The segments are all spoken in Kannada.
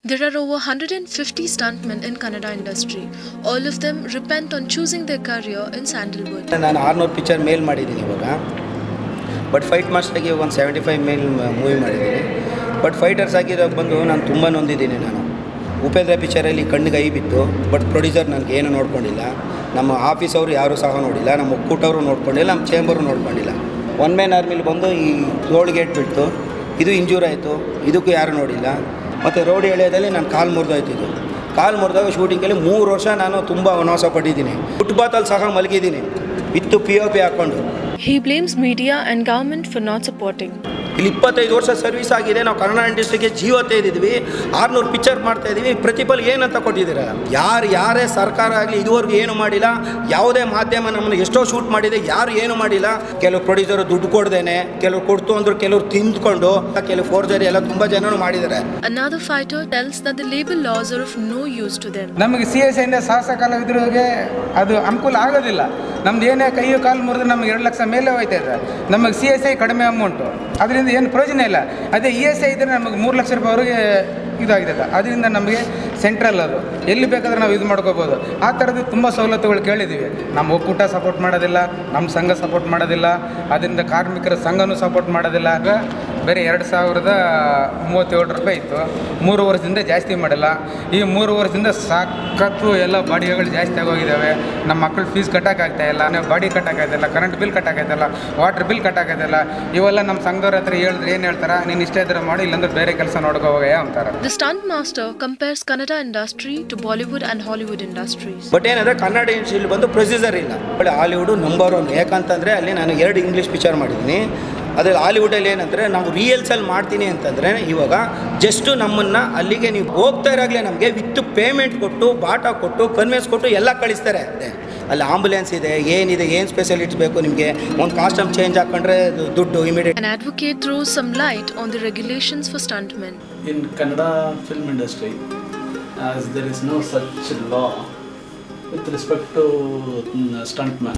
There are over 150 stuntmen in Kannada industry. All of them repent on choosing their career in sandalwood. ನಾನು 600 ಪಿಕ್ಚರ್ ಮೇಲ್ ಮಾಡಿದ್ದೀನಿ ಇವಾಗ. ಬಟ್ ಫೈಟ್ ಮಾಸ್ಟರ್ ಆಗಿ ಒಂದು 75 ಮೇಲ್ ಮೂವಿ ಮಾಡಿದ್ದೀನಿ. ಬಟ್ ಫೈಟರ್ಸ್ ಆಗಿರೋ ಬಂದು ನಾನು ತುಂಬ ನೊಂದಿದ್ದೀನಿ ನಾನು. ಉಪೇಂದ್ರ ಪಿಕ್ಚರಲ್ಲಿ ಕಣ್ಣಿಗೆ ಐ ಬಿತ್ತು. ಬಟ್ ಪ್ರೊಡ್ಯೂಸರ್ ನನಗೆ ಏನು ನೋಡ್ಕೊಂಡಿಲ್ಲ. ನಮ್ಮ ಆಫೀಸ್ ಅವರು ಯಾರೂ ಸಹ ನೋಡಿಲ್ಲ. ನಮ್ಮ ಒಕ್ಕೂಟವರು ನೋಡ್ಕೊಂಡಿಲ್ಲ. ನಮ್ಮ ಚೇಂಬರು ನೋಡ್ಕೊಂಡಿಲ್ಲ. ಒನ್ ಮ್ಯಾನ್ ಆರ್ಮಿಲಿ ಬಂದು ಈ ರೋಡ್ ಗೇಟ್ ಬಿಡ್ತು. ಇದು ಇಂಜೂರ್ ಆಯಿತು. ಇದಕ್ಕೂ ಯಾರು ನೋಡಿಲ್ಲ. ಮತ್ತು ರೋಡ್ ಎಳೆಯೋದಲ್ಲಿ ನಾನು ಕಾಲು ಮುರಿದೋಯ್ತಿದ್ದು. ಕಾಲು ಮುರಿದಾಗ ಶೂಟಿಂಗಲ್ಲಿ 3 ವರ್ಷ ನಾನು ತುಂಬ ವನವಾಸ ಪಟ್ಟಿದ್ದೀನಿ. ಫುಟ್ಪಾತಲ್ಲಿ ಸಹ ಮಲಗಿದ್ದೀನಿ ವಿತ್ತು POP ಹಾಕ್ಕೊಂಡು. He blames media and government for not supporting. ಇಲ್ಲಿ 25 ವರ್ಷ ಸರ್ವಿಸ್ ಆಗಿದೆ. ನಾವು ಕನ್ನಡ ಇಂಡಸ್ಟ್ರಿಗೆ ಜೀವ ತೆಗೆದಿದ್ವಿ. 600 ಪಿಕ್ಚರ್ ಮಾಡ್ತಾ ಇದ್ದೀವಿ. ಪ್ರತಿಫಲ ಏನಂತ ಕೊಟ್ಟಿದ್ದೀರಾ? ಯಾರೇ ಸರ್ಕಾರ ಆಗಲಿ ಇದುವರೆಗೂ ಏನು ಮಾಡಿಲ್ಲ. ಯಾವುದೇ ಮಾಧ್ಯಮ ನಮ್ಮನ್ನು ಎಷ್ಟೋ ಶೂಟ್ ಮಾಡಿದೆ, ಯಾರು ಏನು ಮಾಡಿಲ್ಲ. ಕೆಲವು ಪ್ರೊಡ್ಯೂಸರು ದುಡ್ಡು ಕೊಡ್ದೇನೆ, ಕೆಲವರು ಕೊಡ್ತು ಅಂದರು, ಕೆಲವರು ತಿಂದ್ಕೊಂಡು, ಕೆಲವು ಫೋರ್ಜರಿ ಎಲ್ಲ ತುಂಬ ಜನರು ಮಾಡಿದ್ದಾರೆ. Another fighter tells that the label laws are of no use to them. ನಮಗೆ CSI ಇಂದ ಸಾಹಸ ಕಲಾವಿದರಿಗೆ ಅದು ಅನುಕೂಲ ಆಗೋದಿಲ್ಲ. ನಮ್ದು ಏನೇ ಕೈಯು ಕಾಲು ಮುರಿದ್ರೆ ನಮಗೆ 2 ಲಕ್ಷ ಮೇಲೆ ಹೋಯ್ತಾ ಇದೆ. ನಮಗೆ CSI ಕಡಿಮೆ ಅಮೌಂಟು, ಅದರಿಂದ ಏನು ಪ್ರಯೋಜನ ಇಲ್ಲ. ಅದೇ ESI ಇದ್ದರೆ ನಮಗೆ 3 ಲಕ್ಷ ರೂಪಾಯಿವರೆಗೆ ಇದಾಗಿದೆ. ಅದರಿಂದ ನಮಗೆ ಸೆಂಟ್ರಲ್ ಅದು ಎಲ್ಲಿ ಬೇಕಾದ್ರೆ ನಾವು ಇದು ಮಾಡ್ಕೋಬೋದು. ಆ ಥರದ್ದು ತುಂಬ ಸವಲತ್ತುಗಳು ಕೇಳಿದ್ದೀವಿ. ನಮ್ಮ ಒಕ್ಕೂಟ ಸಪೋರ್ಟ್ ಮಾಡೋದಿಲ್ಲ, ನಮ್ಮ ಸಂಘ ಸಪೋರ್ಟ್ ಮಾಡೋದಿಲ್ಲ, ಅದರಿಂದ ಕಾರ್ಮಿಕರ ಸಂಘನೂ ಸಪೋರ್ಟ್ ಮಾಡೋದಿಲ್ಲ. ಬೇರೆ 2037 ರೂಪಾಯಿ ಇತ್ತು. 3 ವರ್ಷದಿಂದ ಜಾಸ್ತಿ ಮಾಡಿಲ್ಲ. ಈ 3 ವರ್ಷದಿಂದ ಸಾಕತ್ತು ಎಲ್ಲ ಬಾಡಿಗೆಗಳು ಜಾಸ್ತಿ ಆಗೋಗಿದ್ದಾವೆ. ನಮ್ಮ ಮಕ್ಕಳು ಫೀಸ್ ಕಟ್ಟೋಕ್ಕಾಗ್ತಾ ಇಲ್ಲ, ನಾವು ಬಾಡಿ ಕಟ್ಟೋಕ್ಕಾಗ್ತಾಯಿಲ್ಲ, ಕರೆಂಟ್ ಬಿಲ್ ಕಟ್ಟೋಕ್ಕಾಗ್ತಾಯಿಲ್ಲ, ವಾಟರ್ ಬಿಲ್ ಕಟ್ಟೋಕ್ಕಾಗ್ತಾಯಿಲ್ಲ. ಇವೆಲ್ಲ ನಮ್ಮ ಸಂಘದವ್ರ ಹತ್ರ ಹೇಳಿದ್ರೆ ಏನು ಹೇಳ್ತಾರೆ, ನೀನು ಇಷ್ಟೇ ಇದ್ರೆ ಮಾಡಿ, ಇಲ್ಲಾಂದ್ರೆ ಬೇರೆ ಕೆಲಸ ನೋಡ್ಕೋವಾಗ ಅಂತಾರೆ. The stunt master compares Kannada industry to Bollywood and Hollywood industries. But ಏನಂದರೆ ಕನ್ನಡ ಇಂಡಸ್ಟ್ರಿಯಲ್ಲಿ ಬಂದು ಪ್ರೊಸೀಜರ್ ಇಲ್ಲ. But Hollywood number 1. ಯಾಕಂತಂದರೆ ಅಲ್ಲಿ ನಾನು 2 ಇಂಗ್ಲೀಷ್ ಪಿಕ್ಚರ್ ಮಾಡಿದ್ದೀನಿ. ಅದ್ರಲ್ಲಿ ಹಾಲಿವುಡಲ್ಲಿ ಏನಂದರೆ ನಾವು ರಿಯಲ್ಸಲ್ಲಿ ಮಾಡ್ತೀನಿ ಅಂತಂದರೆ ಇವಾಗ ಜಸ್ಟು ನಮ್ಮನ್ನು ಅಲ್ಲಿಗೆ ನೀವು ಹೋಗ್ತಾ ಇರಾಗಲೇ ನಮಗೆ ವಿತ್ ಪೇಮೆಂಟ್ ಕೊಟ್ಟು, ಬಾಟಾ ಕೊಟ್ಟು, ಕನ್ವೆನ್ಸ್ ಕೊಟ್ಟು ಎಲ್ಲ ಕಳಿಸ್ತಾರೆ. ಅಲ್ಲಿ ಆಂಬುಲೆನ್ಸ್ ಇದೆ, ಏನಿದೆ, ಏನು ಸ್ಪೆಷಲಿಟೀಸ್ ಬೇಕು ನಿಮಗೆ, ಒಂದು ಕಾಸ್ಟ್ಯೂಮ್ ಚೇಂಜ್ ಹಾಕೊಂಡ್ರೆ ದುಡ್ಡು immediate. An advocate throws some light on the regulations for stuntmen. In Kannada film industry, as there is no such law with respect to stuntmen,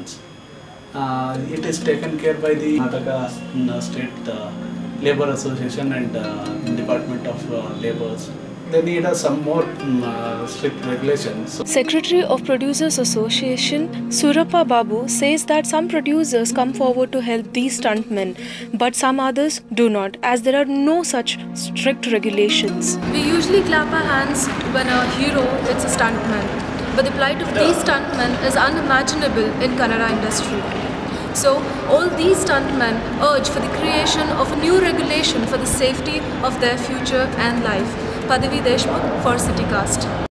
it is taken care by the Karnataka State Labour Association and Department of Labour. They need some more strict regulations. Secretary of Producers Association Surappa Babu says that some producers come forward to help these stuntmen, but some others do not, as there are no such strict regulations. We usually clap our hands when a hero hits a stuntman, but the plight of these stuntmen is unimaginable in Kannada industry. So, all these stuntmen urge for the creation of a new regulation for the safety of their future and life. Padavi Deshmukh for CityCast.